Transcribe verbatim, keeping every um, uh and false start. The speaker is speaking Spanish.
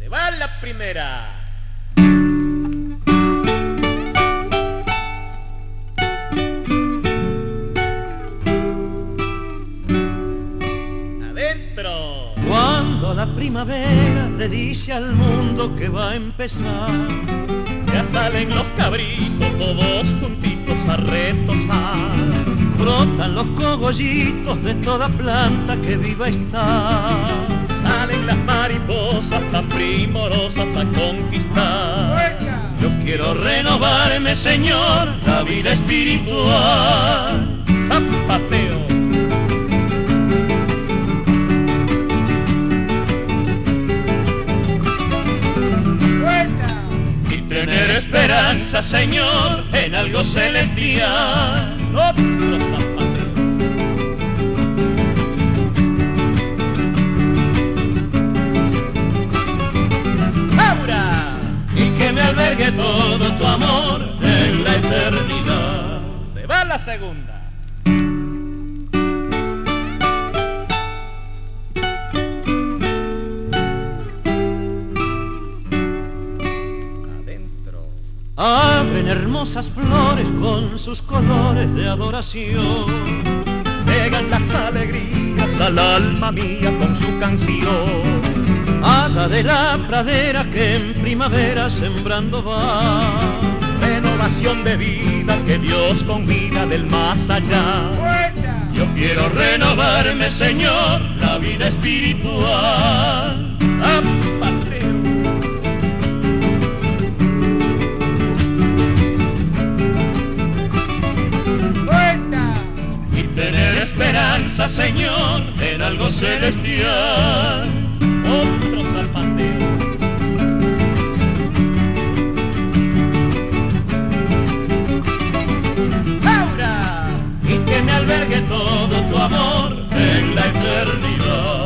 Se va la primera. Adentro. Cuando la primavera le dice al mundo que va a empezar, Ya salen los cabritos todos juntitos a retozar. brotan los cogollitos de toda planta que viva está. Salen las mariposas tan primorosas a conquistar. Yo quiero renovarme, Señor, la vida espiritual. Zapateo. Y tener esperanza, Señor, en algo celestial. Otro zapateo. ¡Aura! Y que me albergue todo tu amor en la eternidad. Se va la segunda. Adentro. Abren hermosas flores con sus colores de adoración. Llegan las alegrías al alma mía con su canción. Hada de la pradera que en primavera sembrando va. Renovación de vida que Dios convida del más allá. Yo quiero renovarme, Señor, la vida espiritual. Zapateo. Y tener esperanza, Señor, en algo celestial. Otro zapateo. ¡Aura! Y que me albergue todo tu amor en la eternidad.